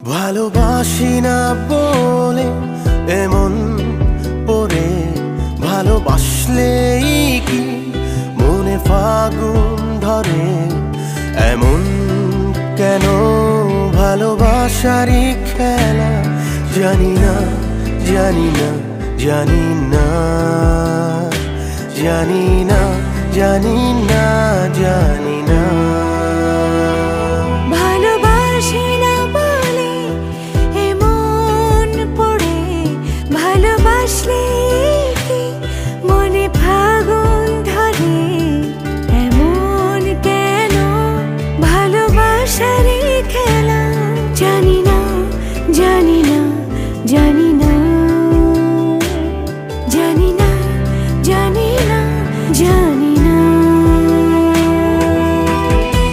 ভালোবাসি না বলে এমন পড়ে, ভালোবাসলেই কি মনে ফাগুন ধরে? এমন কেন ভালোবাসারই খেলা? জানি না, জানি না, জানি না, জানি না, জানি না, জানি না। ভালোবাসি না বলে এমন পড়ে, ভালোবাসলে কি মনে ফাগুন ধরে? এমন কেন ভালোবাসার